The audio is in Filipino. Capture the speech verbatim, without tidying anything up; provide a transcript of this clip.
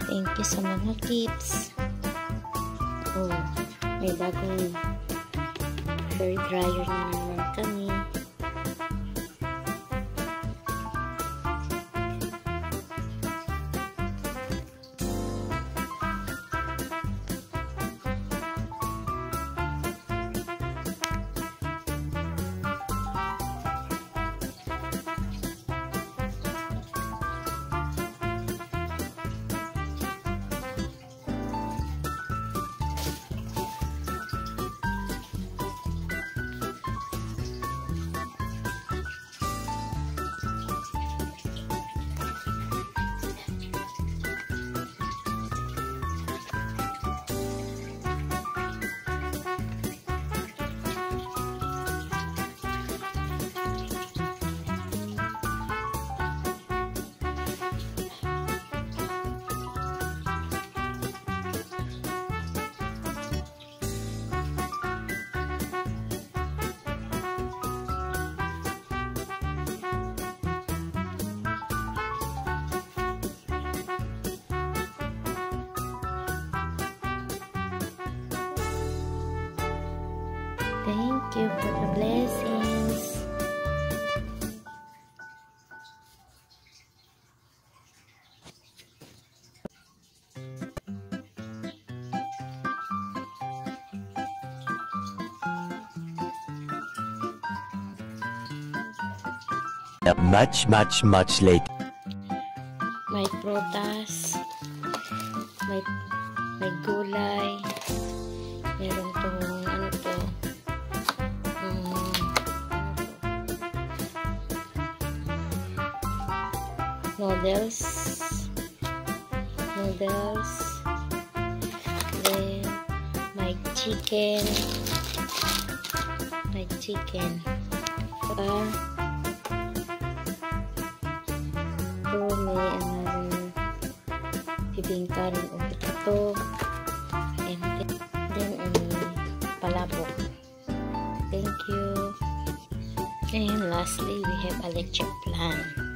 Thank you sa mga gifts. Oh, may bagong hair dryer na naman kami. Thank you for the blessings. Much, much, much later. May prutas, may, may gulay, meron tong ano to, um, noodles, noodles, then may chicken, may chicken, uh, so may another bibingka rin ulit ito, and then, then um, palabok. Thank you. And lastly, we have electric plan.